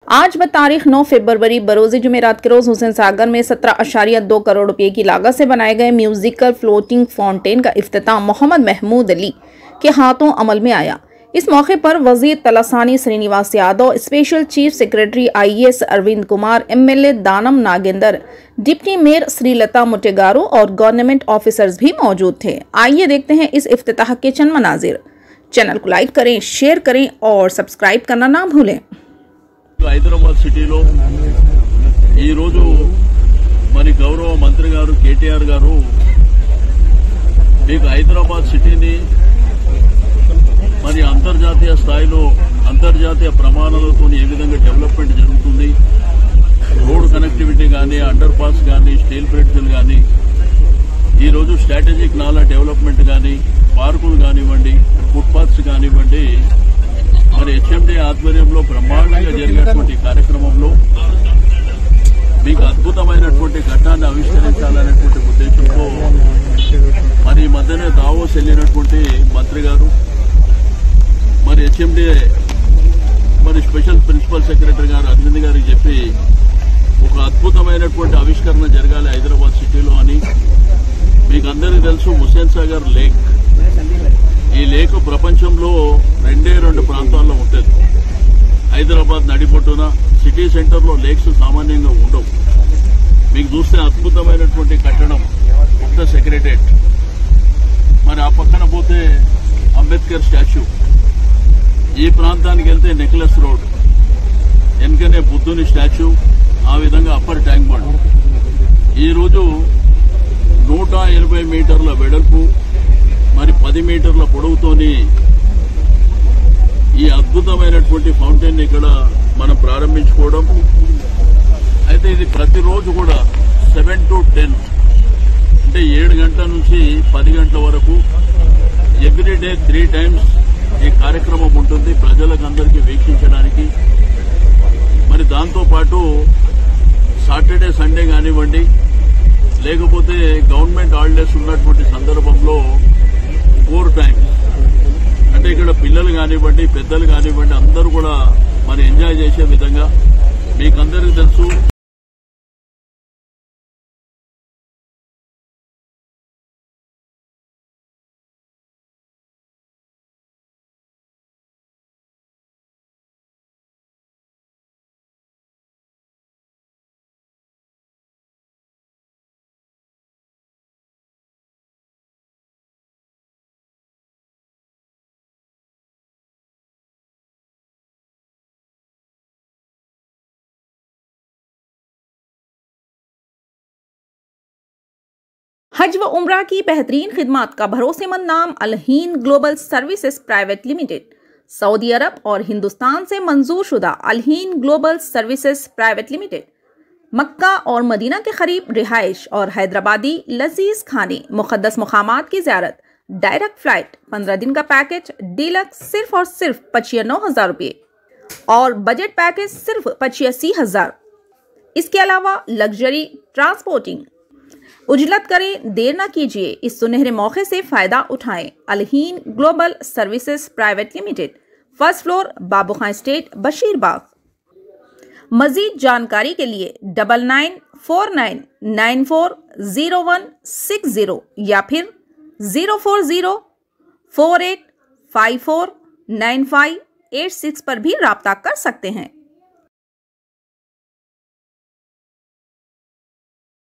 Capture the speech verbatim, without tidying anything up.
आज ब तारीख नौ फरवरी बरोज़ जुमेरात के रोज हुसैन सागर में सत्रह अशारिया दो करोड़ रुपए की लागत से बनाए गए म्यूजिकल फ्लोटिंग फाउंटेन का इफ्तिताम मोहम्मद महमूद अली के हाथों अमल में आया। इस मौके पर वजीर Talasani Srinivas Yadav, special chief secretary I A S Arvind Kumar, M L A Danam Nagender, deputy mayor Srilatha मुटेगारू और गवर्नमेंट ऑफिसर्स भी मौजूद थे। आइए देखते हैं इस इफ्तिताह के चंद मनाजिर। चैनल को लाइक करें, शेयर करें और सब्सक्राइब करना ना भूलें। హైదరాబాద్ సిటీలో ఈ రోజు మరి గౌరవ మంత్రి గారు కేటీఆర్ గారు మీకు హైదరాబాద్ సిటీని మరి అంతర్జాతీయ స్థాయిలో అంతర్జాతీయ ప్రమాణాలతో ఏ విధంగా డెవలప్మెంట్ జరుగుతుంది, రోడ్ కనెక్టివిటీ కానీ, అండర్ పాస్ కానీ, స్టీల్ బ్రిడ్జ్లు కానీ, ఈ రోజు స్ట్రాటజిక్ నాలా డెవలప్మెంట్ కానీ, పార్కులు కానివ్వండి, ఫుట్పాత్స్ కానివ్వండి, మరి హెచ్ఎండి ఆధ్వర్యంలో బ్రహ్మాండంగా జరిగినటువంటి కార్యక్రమంలో మీకు అద్భుతమైనటువంటి ఘట్టాన్ని ఆవిష్కరించాలనేటువంటి ఉద్దేశంతో మరి ఈ మధ్యనే దావోస్ వెళ్లినటువంటి మంత్రి గారు మరి హెచ్ఎండి మరి స్పెషల్ ప్రిన్సిపల్ సెక్రటరీ గారు అరవింద్ గారికి చెప్పి ఒక అద్భుతమైనటువంటి ఆవిష్కరణ జరగాలి హైదరాబాద్ సిటీలో అని. మీకు అందరికీ తెలుసు హుస్సేన్ సాగర్ లేక్. ఈ లేక్ ప్రపంచంలో రెండే రెండు ప్రాంతాల్లో ఉంటుంది. హైదరాబాద్ నడిబొట్టున సిటీ సెంటర్లో లేక్స్ సామాన్యంగా ఉండవు. మీకు చూస్తే అద్భుతమైనటువంటి కట్టడం కొత్త సెక్రటరేట్, మరి ఆ పక్కన పోతే అంబేద్కర్ స్టాచ్యూ, ఈ ప్రాంతానికి వెళ్తే నెక్లెస్ రోడ్, వెనుకనే బుద్ధుని స్టాచ్యూ, ఆ విధంగా అప్పర్ ట్యాంక్ బండ్. ఈరోజు నూట ఎనభై మీటర్ల వెడల్పు మరి పది మీటర్ల పొడవుతోని ఈ అద్భుతమైనటువంటి ఫౌంటైన్ ఇక్కడ మనం ప్రారంభించుకోవడం. అయితే ఇది ప్రతిరోజు కూడా సెవెన్ టు టెన్ అంటే ఏడు గంటల నుంచి పది గంటల వరకు ఎవ్రీడే త్రీ టైమ్స్ ఈ కార్యక్రమం ఉంటుంది ప్రజలకు అందరికీ వీక్షించడానికి. మరి దాంతోపాటు సాటర్డే సండే కానివ్వండి, లేకపోతే గవర్నమెంట్ హాలిడేస్ ఉన్నటువంటి సందర్భంలో ఫోర్ టైమ్స్ అంటే ఇక్కడ పిల్లలు కానివ్వండి, పెద్దలు కానివ్వండి, అందరూ కూడా మరి ఎంజాయ్ చేసే విధంగా మీకందరికీ తెలుసు हज व उम्रा की बेहतरीन खिदमत का भरोसेमंद नाम Alheen global services private limited, सऊदी अरब और हिंदुस्तान से मंजूर शुदा Alheen global services private limited मक्का और मदीना के करीब रिहाइश और हैदराबादी लजीज खाने, मुक़द्दस मुकामात की ज़ियारत, डायरेक्ट फ्लाइट, पंद्रह दिन का पैकेज डीलक्स सिर्फ और सिर्फ पचानवे हजार रुपये और बजट पैकेज सिर्फ पचासी हजार। इसके अलावा लग्जरी ट्रांसपोर्टिंग। उजलत करें, देर न कीजिए, इस सुनहरे मौके से फायदा उठाएं। Alheen global services private limited, first floor, Babu Khan estate, Basheerbagh. मजीद जानकारी के लिए double nine four nine nine four zero one six zero या फिर zero four zero four eight five four nine five eight six पर भी राब्ता कर सकते हैं।